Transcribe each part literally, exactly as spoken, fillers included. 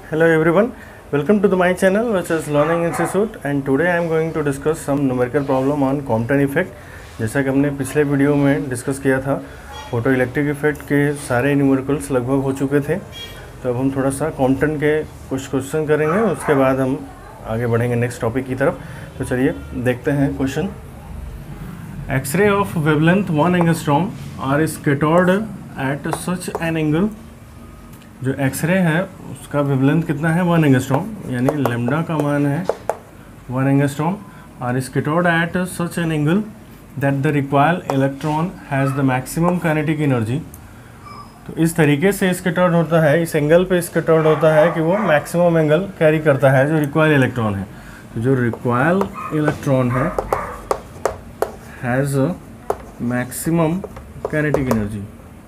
Hello everyone, welcome to the my channel which is Learning Institute and today I am going to discuss some numerical problem on Compton effect। जैसा कि हमने पिछले video में discuss किया था, photo electric effect के सारे numericals लगभग हो चुके थे। तो अब हम थोड़ा सा कॉम्पटन के कुछ क्वेश्चन करेंगे, उसके बाद हम आगे बढ़ेंगे नेक्स्ट टॉपिक की तरफ। तो चलिए देखते हैं question. X ray of wavelength one angstrom are scattered at such an angle. जो एक्सरे है उसका वेवलेंथ कितना है, वन एंगस्ट्रॉम, यानी लेमडा का मान है one angstrom, are scattered at such an angle that the required electron has the maximum kinetic energy. तो इस तरीके से स्कैटर्ड होता है, इस एंगल पे स्कैटर्ड होता है कि वो मैक्सिमम एंगल कैरी करता है जो रिक्वायर्ड इलेक्ट्रॉन है। तो जो रिक्वायर्ड इलेक्ट्रॉन है has maximum kinetic energy,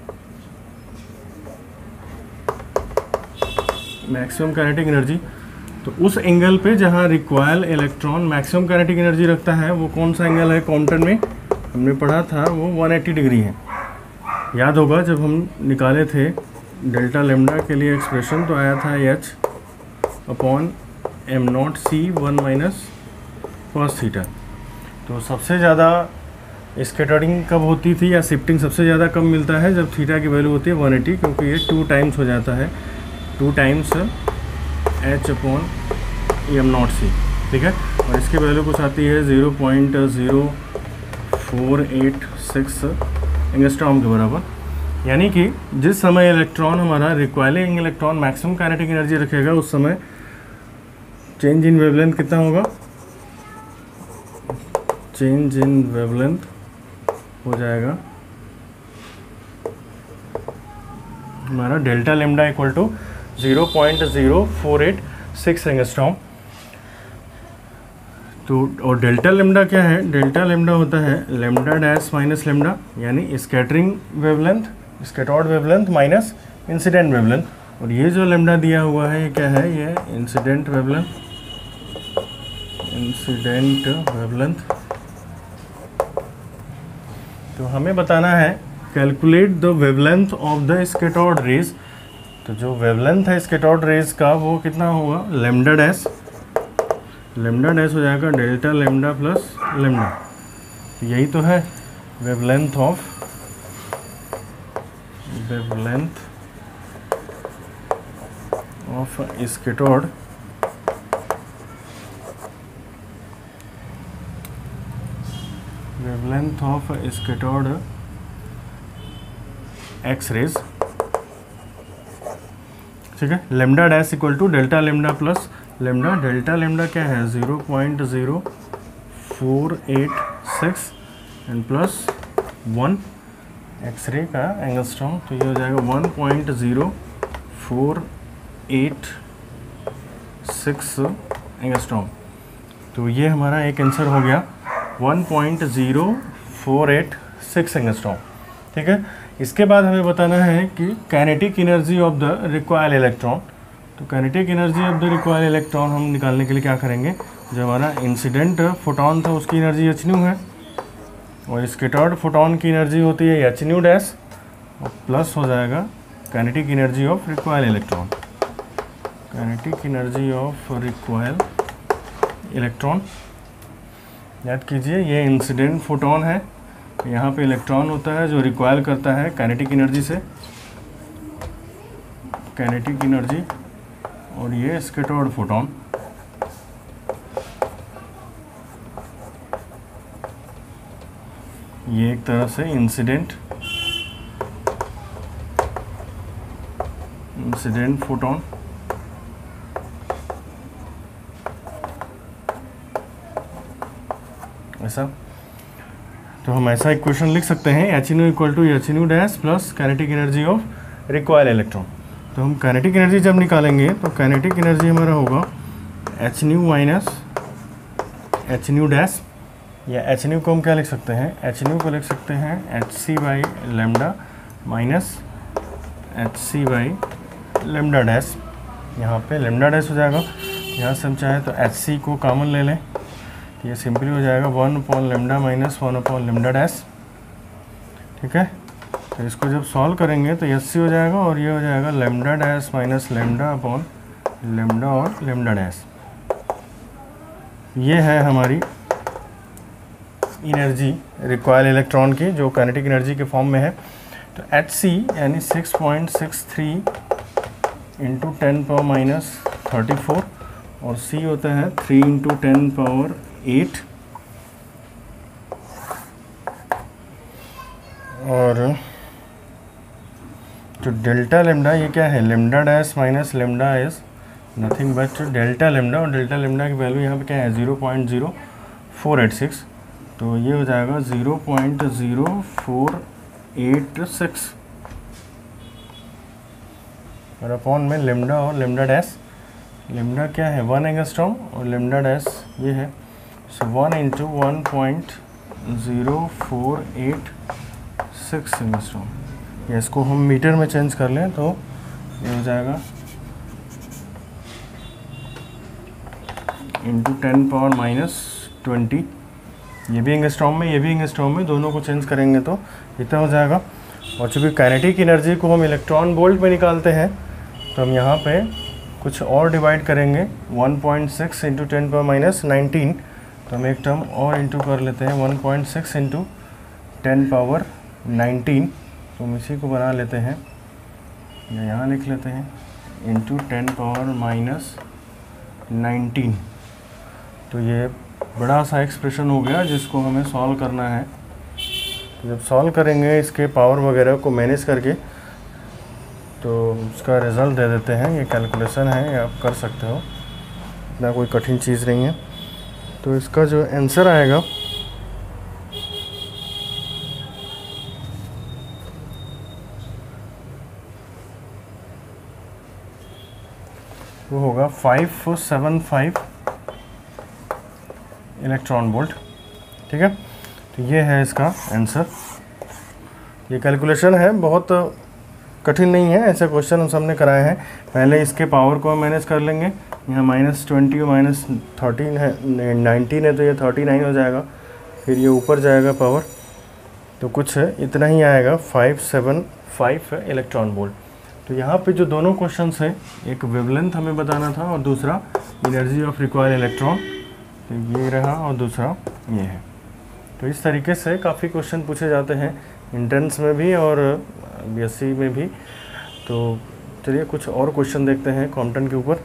maximum kinetic energy. तो उस एंगल पे जहाँ required electron maximum kinetic energy रखता है वो कौन सा एंगल है, कॉम्पटन में हमने पढ़ा था वो वन एटी डिग्री है। याद होगा जब हम निकाले थे डेल्टा लेमडा के लिए एक्सप्रेशन तो आया था H upon M naught C one minus cos theta. तो सबसे ज़्यादा स्कैटरिंग कब होती थी या शिफ्टिंग सबसे ज़्यादा कब मिलता है, जब थीटा की वैल्यू होती है वन एटी, क्योंकि ये टू टाइम्स हो जाता है, two times H upon M naught C, ठीक है। और इसकी वैल्यू कुछ आती है zero point zero four eight six angstrom के बराबर। यानी कि जिस समय इलेक्ट्रॉन हमारा requiring electron maximum kinetic energy रखेगा उस समय चेंज इन वेवलेंथ कितना होगा, चेंज इन वेवलेंथ हो जाएगा हमारा delta lambda equal to zero point zero four eight six angstrom. तो और डेल्टा लेमडा क्या है, डेल्टा लेमडा होता है लेमडा डैश माइनस लेमडा, यानी scattering wavelength, scattered wavelength minus incident wavelength. और ये जो लेमडा दिया हुआ है ये क्या है, ये इंसिडेंट वेवलेंथ, इंसिडेंट वेवलेंथ। तो हमें बताना है calculate the wavelength of the scattered rays. तो जो वेवलेंथ है स्कैटर्ड रेज का वो कितना होगा, लेमडा डैश, लेमडा डैश हो जाएगा डेल्टा लेमडा प्लस लेमडा। तो यही तो है wavelength of, wavelength of scattered wavelength of scattered X rays, ठीक है। Lambda dash equal to delta lambda plus lambda, delta lambda क्या है zero point zero four eight six and plus one X ray का angstrom, तो ये हो जाएगा one point zero four eight six angstrom. तो ये हमारा एक आंसर हो गया one point zero four eight six angstrom, ठीक है। इसके बाद हमें बताना है कि kinetic energy of the required electron. तो kinetic energy of the required electron हम निकालने के लिए क्या करेंगे, जो हमारा इंसिडेंट फोटोन था उसकी एनर्जी एच न्यू है और स्कैटर्ड फोटोन की एनर्जी होती है एच न्यू डैश, और प्लस हो जाएगा kinetic energy of required electron, kinetic energy of required electron. याद कीजिए ये इंसिडेंट फोटोन है, यहाँ पे इलेक्ट्रॉन होता है जो रिक्वायर करता है काइनेटिक एनर्जी से, काइनेटिक एनर्जी, और ये स्कैटर्ड फोटोन। ये एक तरह से इंसिडेंट इंसिडेंट फोटोन, ऐसा। तो हम ऐसा इक्वेशन लिख सकते हैं H nu equal to H nu dash plus kinetic energy of required electron. तो हम काइनेटिक एनर्जी जब निकालेंगे तो काइनेटिक एनर्जी हमारा होगा H nu minus H nu dash, या एच न्यू को हम क्या लिख सकते हैं, एच न्यू को लिख सकते हैं H C by lambda minus H C by lambda dash. यहाँ पे लेमडा डैश हो जाएगा, यहाँ से हम चाहें तो एच सी को कॉमन ले लें, ये सिंपली हो जाएगा one upon lambda minus one upon lambda dash, ठीक है। तो इसको जब सॉल्व करेंगे तो एस सी हो जाएगा और ये हो जाएगा lambda dash minus lambda upon lambda और लेमडा डैश। ये है हमारी एनर्जी रिक्वायर्ड इलेक्ट्रॉन की जो काइनेटिक एनर्जी के फॉर्म में है। तो एच सी यानी six point six three into ten power minus thirty four और सी होता है three into ten power eight, और जो डेल्टा लेमडा ये क्या है, lambda dash minus lambda is nothing but delta lambda, और डेल्टा लेमडा की वैल्यू यहाँ पे क्या है zero point zero four eight six, तो ये हो जाएगा zero point zero four eight six और अपॉन में लेमडा और लेमडा डैश। लेमडा क्या है वन एंगस्ट्रॉम और लेमडा डैश ये है, so one into one point zero four eight six angstrom. ये इसको हम मीटर में चेंज कर लें तो ये हो जाएगा into ten power minus twenty, ये भी एंगस्ट्रॉम में ये भी एंगस्ट्रॉम में, दोनों को चेंज करेंगे तो इतना हो जाएगा। और चूँकि काइनेटिक एनर्जी को हम इलेक्ट्रॉन वोल्ट में निकालते हैं तो हम यहाँ पे कुछ और डिवाइड करेंगे, one point six into ten power minus nineteen, तो हम एक टर्म और इंटू कर लेते हैं one point six into ten power nineteen, तो हम इसी को बना लेते हैं या यहाँ लिख लेते हैं into ten power minus nineteen. तो ये बड़ा सा एक्सप्रेशन हो गया जिसको हमें सॉल्व करना है। तो जब सॉल्व करेंगे इसके पावर वगैरह को मैनेज करके तो उसका रिज़ल्ट दे देते हैं। ये कैलकुलेशन है, ये आप कर सकते हो, इतना कोई कठिन चीज़ नहीं है। तो इसका जो आंसर आएगा वो होगा five seven five electron volt. ठीक है, तो ये है इसका आंसर। ये कैलकुलेशन है, बहुत कठिन नहीं है, ऐसे क्वेश्चन हम सबने कराए हैं। पहले इसके पावर को हम मैनेज कर लेंगे, यहाँ माइनस ट्वेंटी और माइनस थर्टीन है, नाइनटीन है तो ये थर्टी नाइन हो जाएगा, फिर ये ऊपर जाएगा पावर, तो कुछ इतना ही आएगा five seven five electron volt. तो यहाँ पे जो दोनों क्वेश्चंस हैं, एक वेवलेंथ हमें बताना था और दूसरा एनर्जी ऑफ रिक्वायर्ड इलेक्ट्रॉन, तो ये रहा और दूसरा ये है। तो इस तरीके से काफ़ी क्वेश्चन पूछे जाते हैं इंट्रेंस में भी और बीएससी में भी। तो चलिए कुछ और क्वेश्चन देखते हैं कॉम्पटन के ऊपर।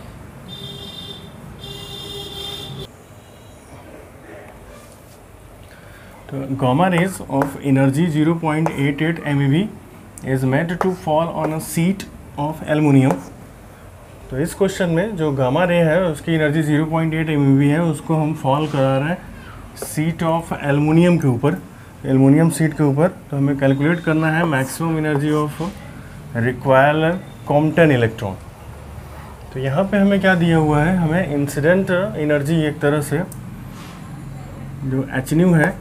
तो gamma rays of energy zero point eight eight M E V is made to fall on a sheet of aluminium. तो इस क्वेश्चन में जो गामा रे है उसकी energy zero point eight M E V है, उसको हम फॉल करा रहे हैं शीट ऑफ एल्युमिनियम के ऊपर, एल्युमिनियम शीट के ऊपर। तो हमें कैलकुलेट करना है maximum energy of required Compton electron. तो यहाँ पे हमें क्या दिया हुआ है, हमें इंसिडेंट एनर्जी एक तरह से जो एच न्यू है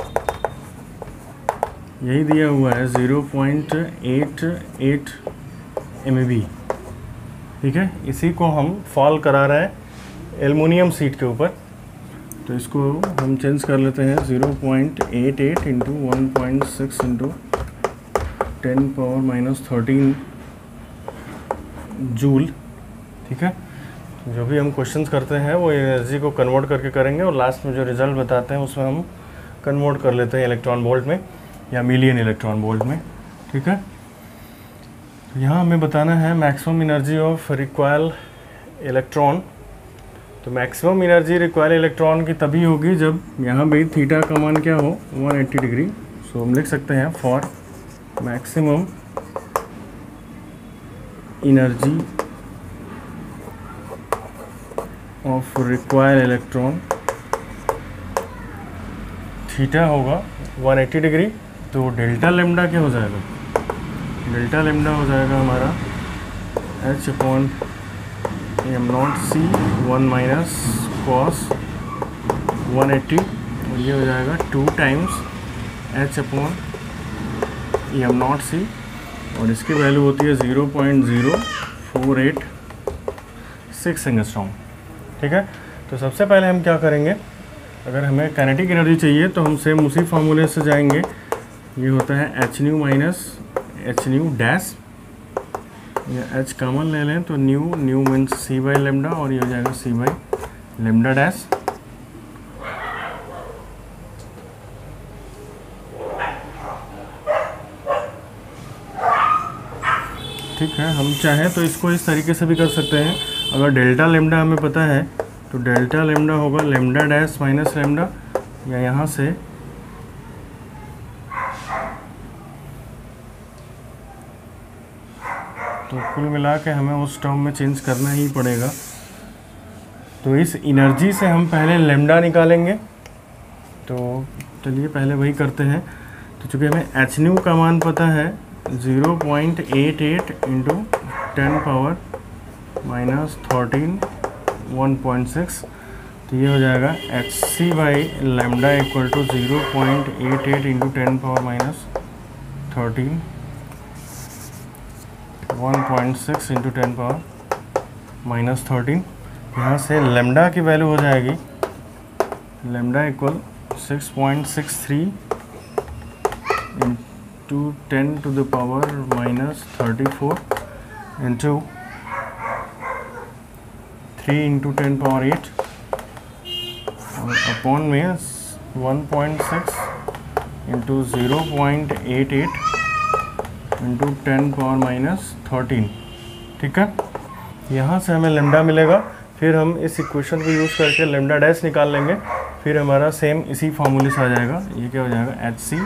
यही दिया हुआ है zero point eight eight M E V. ठीक है, इसी को हम फॉल करा रहे हैं एल्युमिनियम शीट के ऊपर। तो इसको हम चेंज कर लेते हैं zero point eight eight into one point six into ten power minus thirteen joule. ठीक है, जो भी हम क्वेश्चंस करते हैं वो एनर्जी को कन्वर्ट करके करेंगे और लास्ट में जो रिजल्ट बताते हैं उसमें हम कन्वर्ट कर लेते हैं इलेक्ट्रॉन वोल्ट में या मिलियन इलेक्ट्रॉन वोल्ट में। ठीक है, तो यहाँ हमें बताना है maximum energy of required electron. तो मैक्सिमम एनर्जी रिक्वायर्ड इलेक्ट्रॉन की तभी होगी जब यहाँ भी थीटा का मान क्या हो वन एट्टी डिग्री। सो हम लिख सकते हैं for maximum energy of required electron theta होगा वन एट्टी डिग्री। तो डेल्टा लेमडा क्या हो जाएगा, डेल्टा लेमडा हो जाएगा हमारा H upon M naught C one minus cos one eighty, और ये हो जाएगा two times H upon M naught C, और इसकी वैल्यू होती है zero point zero four eight six angstrom. ठीक है, तो सबसे पहले हम क्या करेंगे, अगर हमें काइनेटिक एनर्जी चाहिए तो हम सेम उसी फार्मूले से जाएंगे। ये होता है H nu minus H nu dash या एच कॉमन ले लें तो nu nu means C by lambda और ये हो जाएगा सी बाई लेमडा डैश। ठीक है, हम चाहें तो इसको इस तरीके से भी कर सकते हैं। अगर डेल्टा लेमडा हमें पता है तो डेल्टा लेमडा होगा लेमडा डैश माइनस लेमडा, या यहाँ से तो कुल मिला के हमें उस टर्म में चेंज करना ही पड़ेगा। तो इस एनर्जी से हम पहले लेमडा निकालेंगे, तो चलिए पहले वही करते हैं। तो चूँकि हमें एच न्यू का मान पता है zero point eight eight into ten power minus thirteen one point six, तो ये हो जाएगा H C by lambda equal to zero point eight eight into ten power minus thirteen one point six into ten power minus thirteen. यहाँ से lambda की value हो जाएगी lambda equal six point six three into ten to the power minus thirty four into three into ten power eight और upon में one point six into zero point eight eight into ten power minus thirteen. ठीक है, यहाँ से हमें lambda मिलेगा। फिर हम इस इक्वेशन को यूज़ करके लेमडा डैश निकाल लेंगे, फिर हमारा सेम इसी फार्मूले से आ जाएगा। ये क्या हो जाएगा एच सी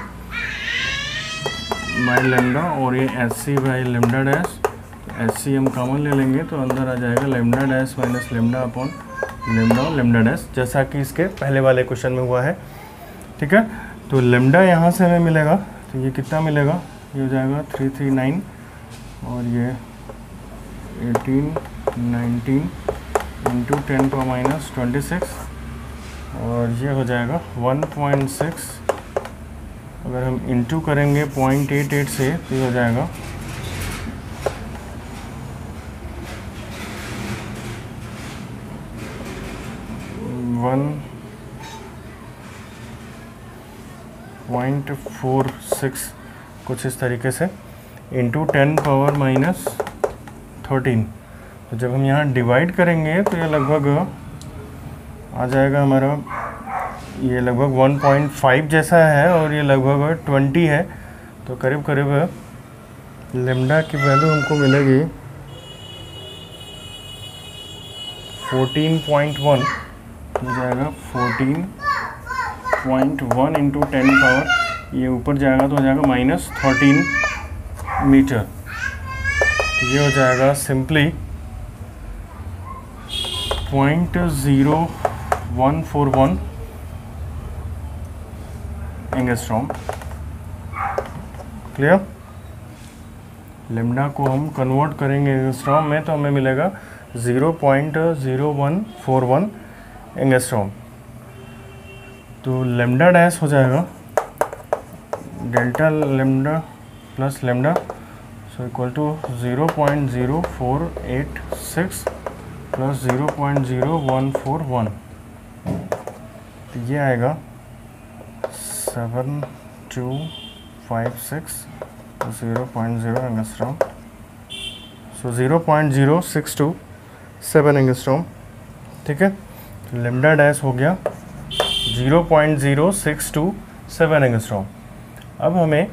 बाई लेमडा और ये H C by lambda dash. H C हम कॉमन ले लेंगे तो अंदर आ जाएगा lambda dash minus lambda upon lambda और लेमडा डैश, जैसा कि इसके पहले वाले क्वेश्चन में हुआ है। ठीक है, तो लेमडा यहाँ से हमें मिलेगा, तो ये कितना मिलेगा, ये हो जाएगा थ्री थ्री नाइन और ये eighteen nineteen into ten power minus twenty six और ये हो जाएगा वन पॉइंट सिक्स। अगर हम इंटू करेंगे पॉइंट एट एट से तो ये हो जाएगा वन पॉइंट फोर सिक्स कुछ इस तरीके से into ten power minus thirteen. तो जब हम यहाँ डिवाइड करेंगे तो ये लगभग आ जाएगा हमारा, ये लगभग वन पॉइंट फाइव जैसा है और ये लगभग ट्वेंटी है। तो करीब करीब लेमडा की वैल्यू हमको मिलेगी फोर्टीन पॉइंट वन, हो जाएगा fourteen point one into ten power, ये ऊपर जाएगा तो हो जाएगा माइनस थर्टीन मीटर। ये हो जाएगा simply point zero one four one angstrom. Clear, lambda को हम कन्वर्ट करेंगे एंगस्ट्रॉम में तो हमें मिलेगा zero point zero one four one angstrom. तो लेमडा डैश हो जाएगा delta lambda plus lambda, so equal to zero point zero four eight six plus zero point zero one four one, तो ये आएगा seven two five six zero point zero angstrom, so zero point zero six two seven angstrom. ठीक है, तो lambda dash हो गया zero point zero six two seven angstrom. अब हमें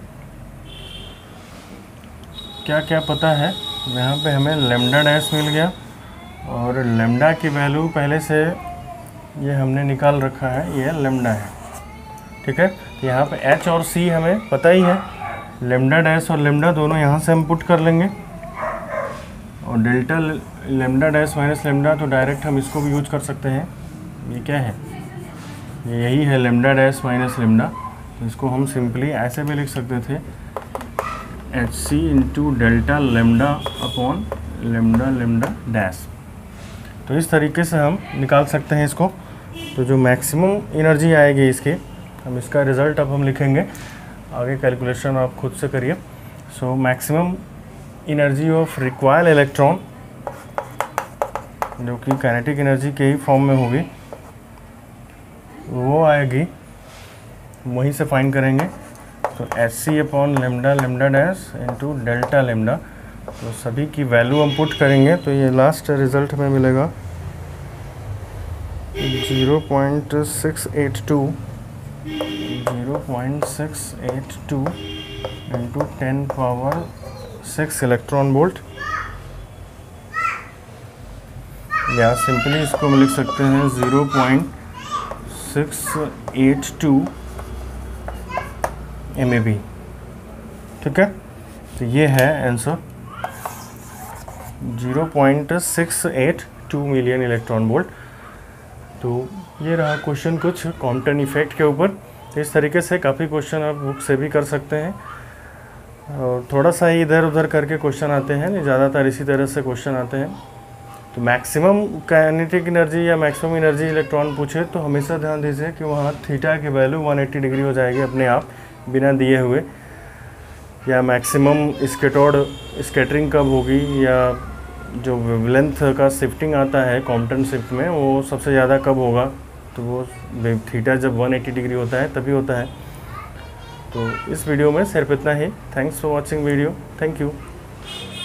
क्या क्या पता है, यहाँ पे हमें लेमडा डैश मिल गया और लेमडा की वैल्यू पहले से ये हमने निकाल रखा है, ये लेमडा है। ठीक है, तो यहाँ पे एच और सी हमें पता ही है, लेमडा डैश और लेमडा दोनों यहाँ से हम पुट कर लेंगे और delta lambda dash minus lambda तो डायरेक्ट हम इसको भी यूज कर सकते हैं। ये क्या है, ये यही है लेमडा डैश माइनस लेमडा, तो इसको हम सिंपली ऐसे भी लिख सकते थे H C into delta lambda upon lambda lambda dash. तो इस तरीके से हम निकाल सकते हैं इसको। तो जो मैक्सिमम एनर्जी आएगी इसके, हम इसका रिज़ल्ट अब हम लिखेंगे, आगे कैलकुलेशन आप खुद से करिए। So maximum energy of required electron, जो कि काइनेटिक एनर्जी के ही फॉर्म में होगी, वो आएगी, वहीं से फाइंड करेंगे। तो H C upon lambda lambda dash into delta lambda, तो सभी की वैल्यू हम पुट करेंगे तो ये लास्ट रिज़ल्ट में मिलेगा zero point six eight two zero point six eight two into ten power six electron volt, या सिंपली इसको हम लिख सकते हैं zero point six eight two M A B. ठीक है, तो ये है answer zero point six eight two million electron volt. तो ये रहा क्वेश्चन कुछ कॉम्पटन इफेक्ट के ऊपर। इस तरीके से काफ़ी क्वेश्चन आप बुक से भी कर सकते हैं, और थोड़ा सा ही इधर उधर करके क्वेश्चन आते हैं, नहीं ज़्यादातर इसी तरह से क्वेश्चन आते हैं। तो मैक्सिमम काइनेटिक एनर्जी या मैक्सिमम एनर्जी इलेक्ट्रॉन पूछे तो हमेशा ध्यान दीजिए कि वहाँ थीटा की वैल्यू वन एट्टी डिग्री हो जाएगी अपने आप बिना दिए हुए, या मैक्सिमम स्कैटर्ड स्कैटरिंग कब होगी, या जो वेवलेंथ का शिफ्टिंग आता है कॉम्पटन शिफ्ट में वो सबसे ज़्यादा कब होगा, तो वो थीटा जब वन एट्टी डिग्री होता है तभी होता है। तो इस वीडियो में सिर्फ इतना ही। Thanks for watching video. Thank you.